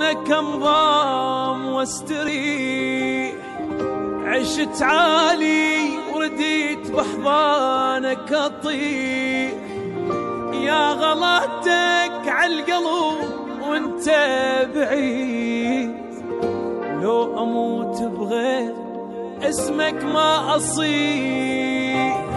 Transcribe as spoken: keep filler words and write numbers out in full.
لك انضام واستريح، عشت عالي ورديت بحضانك اطيح، يا غلاتك عالقلب وانت بعيد، لو اموت بغير اسمك ما اصيح.